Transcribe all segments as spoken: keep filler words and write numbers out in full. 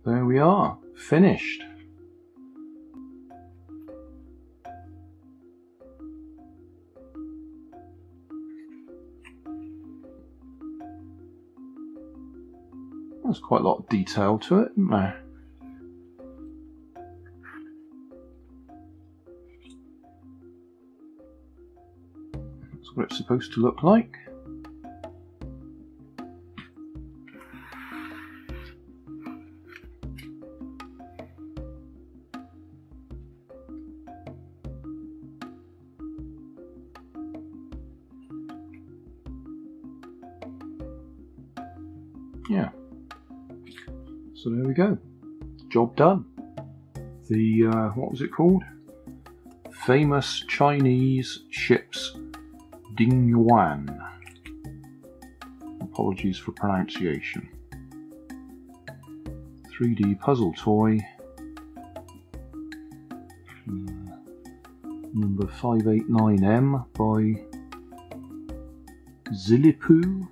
there we are, finished. There's quite a lot of detail to it, isn't there? That's what it's supposed to look like. Yeah. So there we go. Job done. The, uh, what was it called? Famous Chinese Ships Ding Yuan. Apologies for pronunciation. three D puzzle toy. Uh, number five eight nine M by Zilipu.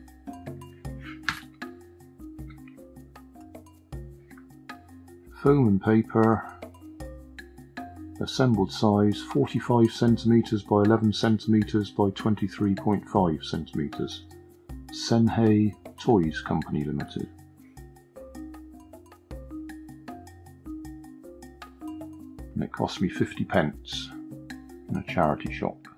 Foam and paper, assembled size forty-five centimeters by eleven centimeters by twenty-three point five centimeters. Senhei Toys Company Limited. And it cost me fifty pence in a charity shop.